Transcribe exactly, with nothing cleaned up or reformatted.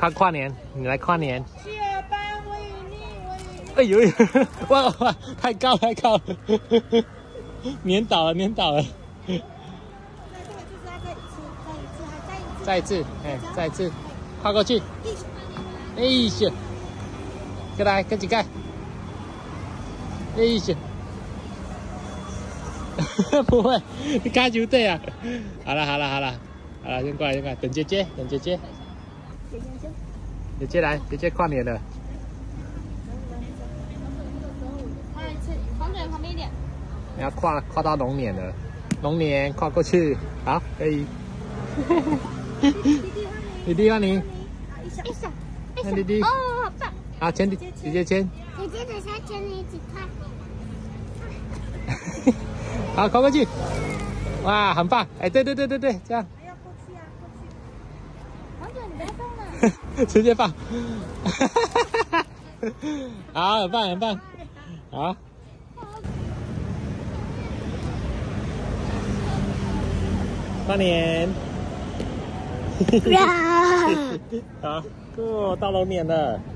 跨跨年，你来跨年。 七二八，我与你，我与你。 哎呦，哇哇，太高太高了，粘倒了粘倒了。再一次，哎，再一次，跨过去。哎呀，过来，跟几盖。哎呀，不会，你卡就对啊。好了好了好了，好了，先过来先过来，等姐姐，等姐姐。姐姐来，姐姐跨年了。 跨一次，黄嘴旁边一点。 你要跨跨到龙年了，龙年跨过去，好，可以。弟弟欢迎。 一下一下， 那弟弟。 哦，好棒。 好，牵弟姐姐牵。 姐姐等下牵你一起跨。 好，跨过去。哇，很棒！哎，对对对对对，这样。 还要过去啊，过去。黄嘴，你不要动了。 直接放。好，很棒很棒。好。跨年。好，过到龙年了。